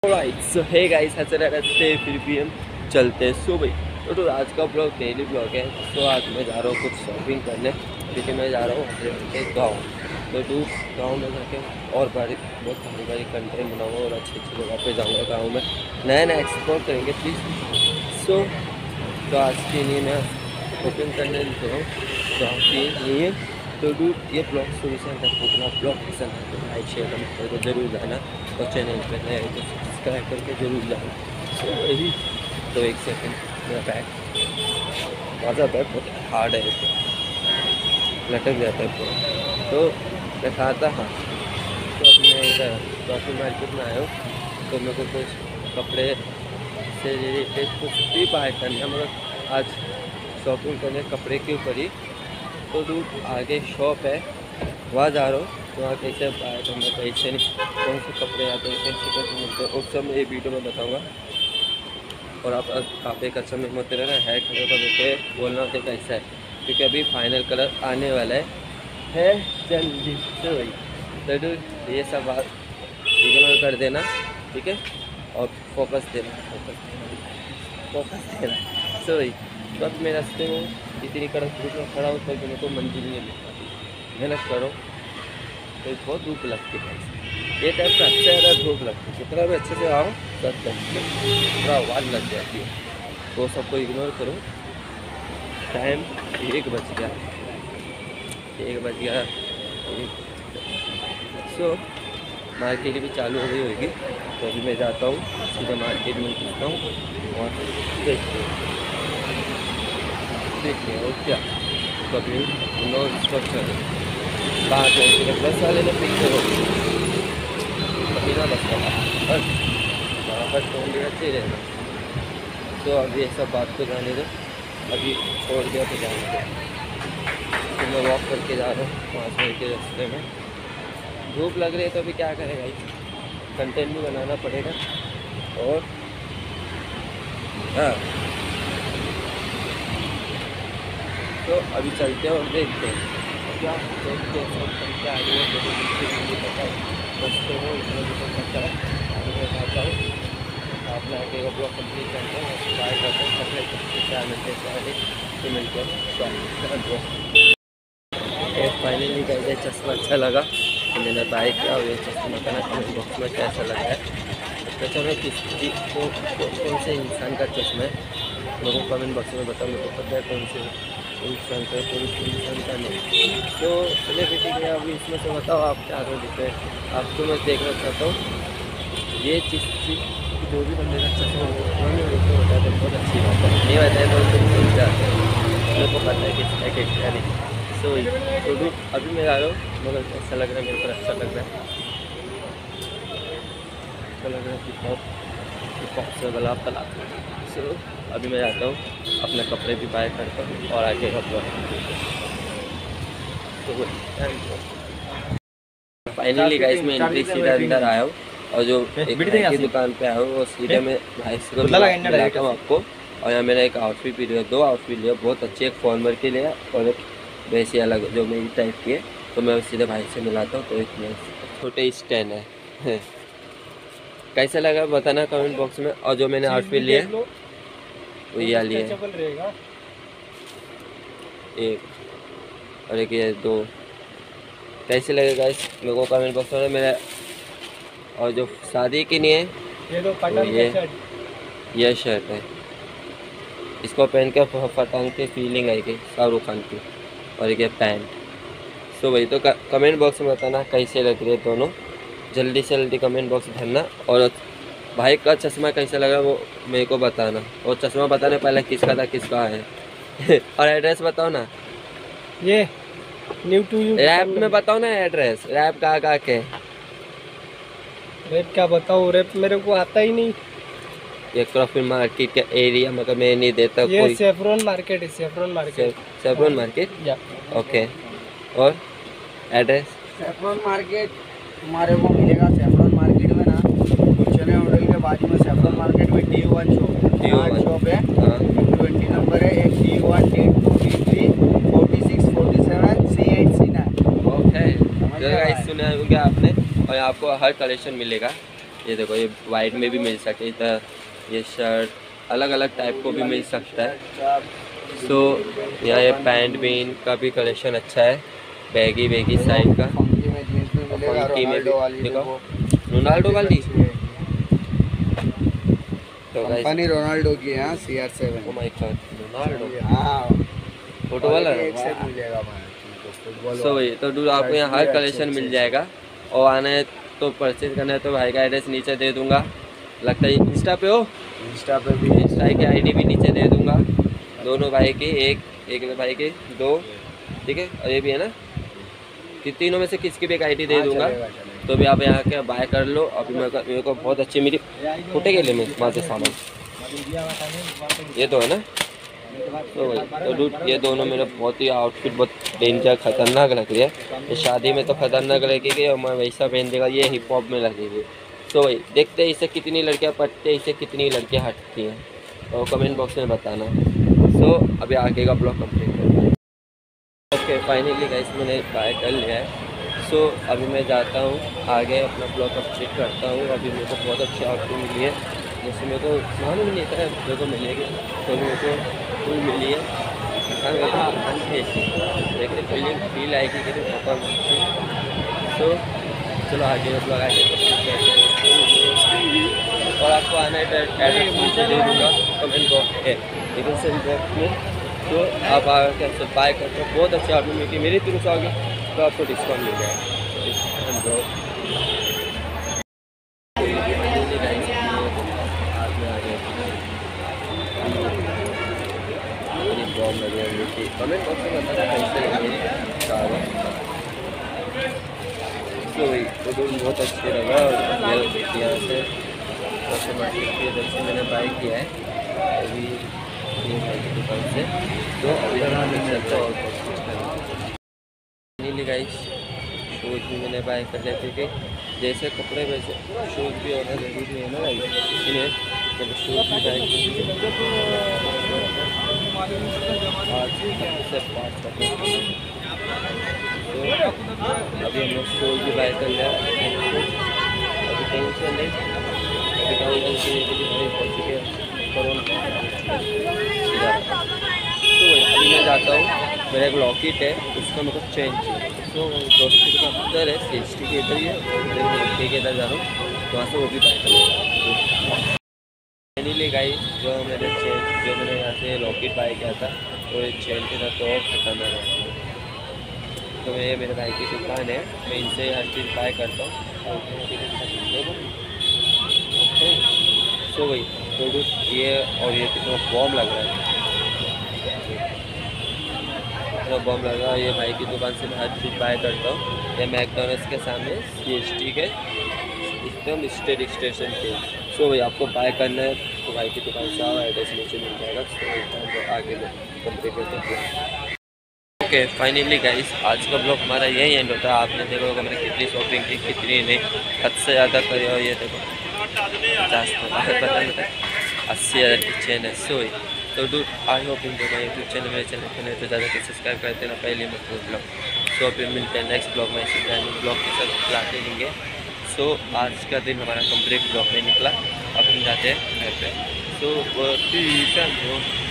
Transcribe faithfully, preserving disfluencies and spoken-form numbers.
Right so hey guys, ऐसे रहते फिर भी हम चलते हैं। सो भाई तो, तो आज का ब्लॉग डेली ब्लॉग है। सो आज मैं जा रहा हूँ कुछ शॉपिंग करने, क्योंकि मैं जा रहा हूँ के गाँव। तो टू गाँव में जाके और बारी बहुत भारी भारी कंटेंट बनाऊँगा और अच्छी अच्छी जगह पे जाऊँगा गाँव में, नया नया एक्सप्लोर करेंगे प्लीज़। सो तो आज के लिए मैं शॉपिंग करने निकल रहा हूँ गाँव के लिए। तो डू ये ब्लॉग शुरू से अंत तक अपना ब्लॉग पसंद है तो लाइक शेयर कमेंट करके जरूर जाना, और चैनल पर नए तो सब्सक्राइब करके जरूर जाना। सो यही तो एक सेकंड, मेरा बैग मज़ा बैग बहुत हार्ड है, इसको लटक जाता है पूरा। तो मैं कहा था हाँ, तो अपने इधर शॉपिंग मार्केट में आया हूँ, तो मेरे को कुछ कपड़े से रिलेटेड कुछ भी बाय करना, मतलब आज शॉपिंग करने कपड़े के ऊपर ही। तो दूर आगे शॉप है, वहाँ जा रहा हूँ। तो वहाँ कैसे बाय करना, कैसे नहीं, कौन से कपड़े आते हैं, कैसे कैसे मिलते हैं, उस सब मैं ये वीडियो में बताऊँगा। और आप काफ़ी एक अच्छा में मत रहना है कलर का देखे बोलना होता कैसा है, क्योंकि अभी फाइनल कलर आने वाला है है जल्दी से वही। तो ये सब बात इग्नोर कर देना, ठीक है, और फोकस देना, फोकस देना फोकस देना सो वही। तो अब मैं रास्ते में इतनी कड़क धूप में खड़ा हूँ, तो मेरे को मंजिल नहीं मिल पाती, मेहनत करो तो बहुत धूप लगती है। ये टाइप से अच्छा ज़्यादा धूप लगती है, जितना भी अच्छे से आओ सब थोड़ा आवाज़ लग जाती है, तो सबको इग्नोर करो। टाइम एक बज गया एक बज गया सो मार्केट भी चालू हो गई होगी। तो अभी मैं जाता हूँ सीधा मार्केट में पूछता हूँ और देखते हैं देखते हैं और क्या। कभी नो स्ट्रक्चर बात है, बस वाले ने पिक्चर हो कभी ना बस का बस वहाँ पर फोन भी अच्छे रहना। तो अभी ये सब बात को जाने दो, अभी छोड़ दिया तो जाने दो। तो मैं वॉक करके जा रहा हूँ पाँच मिनट के रास्ते में। धूप लग रही है तो अभी क्या करेगा, कंटेंट भी बनाना पड़ेगा। और हाँ, तो अभी चलते हैं और देखते हैं क्या देखते हैं सब क्या आगे पता है दोस्तों हो इतना भी पता है। मैं चाहता हूँ आप लाइक का ब्लॉग कंप्लीट करते हैं और ट्राई करते हैं कपड़े क्या मिलते हैं, क्या नहीं मिलते हैं। फाइनली गए चश्मा अच्छा लगा तो मैंने बाय किया, और ये चश्मा का कमेंट बॉक्स में कैसा लगा है, अच्छा मैं किस को कौन से इंसान का चश्मा है लोगों को कमेंट बॉक्स में बताओ। मेरे को पता है कौन से इंसान का कौन से इंसान का नहीं। तो चलिए भी ठीक है, अभी इसमें से बताओ आप क्या करोगे। आपको मैं देखना चाहता हूँ ये चीज़ चीज़ जो भी बंदे का चश्मा होता है बहुत अच्छी बात है, नहीं बताया तो तुम सोच जाते हैं, मेरे को पता है किसका क्या नहीं। सो तो भी अभी मैं आ रहा हूँ, मगर अच्छा लग रहा है, मेरे को अच्छा लग रहा है, अच्छा लग रहा है हिप हॉप हिप हॉप से गला पला। सो अभी मैं जाता हूँ, अपने कपड़े भी बाय करता हूँ और आगे का फाइनली गाइस मैं एंट्री सीधा अंदर आया हूँ, और जो एक भाई की दुकान पे आया हूँ वो सीधे मैं भाई से मिलाता हूँ आपको। और यहाँ मैंने एक आउटफिट भी लिया, दो आउटफिट लिया बहुत अच्छी, एक फॉर्मल के लिए और एक वैसे अलग जो मेरी टाइप की है। तो मैं सीधे भाई से मिलाता हूँ। तो एक छोटे स्टैंड है कैसा लगा बताना कमेंट बॉक्स में। और जो मैंने आउटफिट लिया वो ये लिया एक, और एक ये दो, कैसे लगेगा इस लोगों को कमेंट बॉक्स में। मेरा और जो शादी की नहीं है ये तो पठान ये शर्ट ये शर्ट है, इसको पहन के पठान की फीलिंग आएगी शाहरुख खान की। और ये पैंट। सो वही तो कमेंट बॉक्स में बताना कैसे लग रहे दोनों, जल्दी से जल्दी कमेंट बॉक्स भरना। और भाई का चश्मा कैसा लगा वो मेरे को बताना, और चश्मा बताने पहले किसका था किसका है और एड्रेस बताओ ना, ये न्यू टू यू रैप में बताओ ना एड्रेस, रैप कहाँ कहाँ के रैप क्या बताऊँ, रैप मेरे को आता ही नहीं। ये क्रॉफिन मार्केट का एरिया मतलब मैं नहीं देता ये कोई। सेफ्रॉन मार्केट है, सेफ्रॉन मार्केट सेफ्रॉन मार्केट या ओके। और एड्रेस सेफ्रॉन मार्केट हमारे को मिलेगा सेफ्रॉन मार्केट में ना, गुलशन होटल के बाजू में सेफ्रॉन मार्केट में D one shop D one shop है। हाँ ट्वेंटी नंबर है, एक D one D two D three forty six forty seven C eight C nine. Okay सुना होगा आपने, और आपको हर कलेक्शन मिलेगा ये देखो ये वाइट में भी मिल सके तो ये शर्ट अलग अलग टाइप को भी मिल सकता है। सो so, यहाँ ये पैंट भी इनका भी कलेक्शन अच्छा है, बैगी बैगी साइड का। फंकी में जींस भी मिलेगा, फंकी में भी रोनाल्डो वाली देखो, देखो, रोनाल्डो वाली तो गाइस कंपनी रोनाल्डो की है C R seven. Oh my God, Ronaldo हाँ फोटो वाला एक सेट मिलेगा भाई। सो भाई तो डूड आपको यहाँ हर कलेक्शन मिल जाएगा। और आना है तो परचेज करना है तो भाई का एड्रेस नीचे दे दूंगा। लगता है इंस्टा पे हो, इंस्टा पे भी इंस्टा की आईडी भी नीचे दे दूंगा, दोनों भाई की, एक एक भाई के दो, ठीक है, और ये भी है ना कि तीनों में से किसकी भी एक आईडी दे दूंगा। तो भी आप यहाँ के बाय कर लो। अभी मेरे को मेरे को बहुत अच्छी मेरी फुटे के लिए में माते सामान ये तो है ना। तो भाई तो डूड ये दोनों मेरे बहुत ही आउटफिट बहुत डेंजर खतरनाक लग रही है। ये शादी में तो खतरनाक लगेगी और मैं वैसा पहन देगा, ये हिप हॉप में लगेगी। तो भाई देखते हैं इसे कितनी लड़कियाँ पटते हैं, इसे कितनी लड़कियाँ हटती हैं, तो कमेंट बॉक्स में बताना। सो अभी आगे का ब्लॉग कंप्लीट करते हैं। ओके फाइनली गाइस मैंने बाय कर लिया है। सो so, अभी मैं जाता हूँ आगे अपना ब्लॉग कंप्लीट करता हूँ। अभी मेरे को बहुत अच्छी आउटफिट मिली है, जैसे मेरे को मालूम नहीं था मेरे को मिलेगी, तो मेरे को फुल मिली है। हाँ मेरे को मन थी देखते फीलिंग फील आएगी कि पापा मुझे। सो चलो आगे का ब्लॉग आगे और आपको आना है एड्रेस नीचे दे दूँगा कमेंट बॉक्स डिस्क्रिप्शन बॉक्स में। तो आप आकर सब बाय करते हो, बहुत अच्छी आउटफिट मिलती है मेरी तरफ से आगे तो आपको डिस्काउंट मिल जाएगा। बॉम्ब लगे हुए कमेंट बॉक्स में बताना कैसे लगे सारे। तो वो बहुत अच्छे लगा और यहाँ से मार्केट की इधर से मैंने बाय किया है अभी दुकान से। तो अभी हम चलते और नीली गाइस शूज़ भी मैंने बाय कर लिया, क्योंकि जैसे कपड़े वैसे शूज़ भी होना ज़रूरी है ना गाइस, इन्हें जब शूज़ भी बाय आज से पाँच करते हैं। तो अभी हमने शूज़ भी बाय कर लिया, अभी टेंशन नहीं, अभी काउंटर पहुँच गया कोरोना। तो अभी मैं जाता हूँ, मेरा एक लॉकेट है उसका मेरे को चेंज चाहिए। तो दोस्ती का अंदर है सी एस टी के इधर ही है, लड़के के इधर जा रहा हूँ तो वहाँ से वो भी बाय कर लूँगा। फाइनली गाइस जो मैंने चेन जो मैंने यहाँ से लॉकेट बाय किया था तो ये चेन के साथ तो और खतरनाक है। तो ये मेरे भाई की दुकान है, मैं इनसे हर चीज़ बाय करता हूँ। सो भाई तो ये और ये कितना बॉम्ब लग रहा है, इतना बॉम्ब लग रहा है। ये भाई की दुकान से मैं हर चीज़ बाय करता हूँ। ये मैकडॉनल्ड्स के सामने सी एस टी के एकदम स्टेट स्टेशन पे। सो भाई आपको बाय करना है तो भाई की दुकान से आओ, एड्रेस नीचे मिल जाएगा। तो आगे कंप्लीट करते हैं। ओके फाइनली गाइस आज का ब्लॉग हमारा यही एंड होता है। आपने देखो होगा मैंने कितनी शॉपिंग की कितनी नहीं, हद से ज़्यादा करी। और ये देखो पचास पता नहीं अस्सी हज़ार की चेन है। सो तो do I hope in my YouTube channel मेरे चैनल को नहीं तो ज़्यादा कि सब्सक्राइब कर देना पहले मतलब ब्लॉग। सो फिर मिलते हैं नेक्स्ट ब्लॉग में, इसी ब्लॉग के साथ लाते लेंगे। सो आज का दिन हमारा कंप्लीट ब्लॉग में निकला, अब हम जाते हैं घर पे। सो वो